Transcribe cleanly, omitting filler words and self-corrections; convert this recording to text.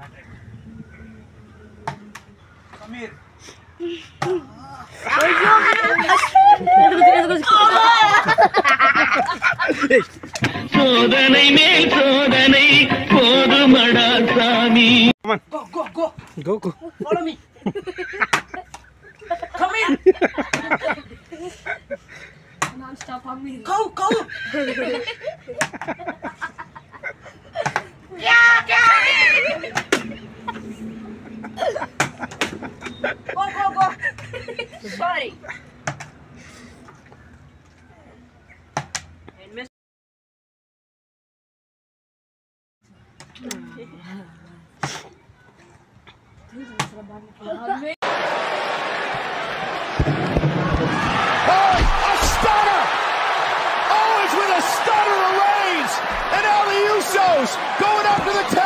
Come here. சோதனை மேல் சோதனை போதுமடா சாமி. Come on. Go. Follow me. Come here. Non-stop humming. Go. Go. Sorry. And miss. Owens with a stunner of Reigns, and now the Usos going after the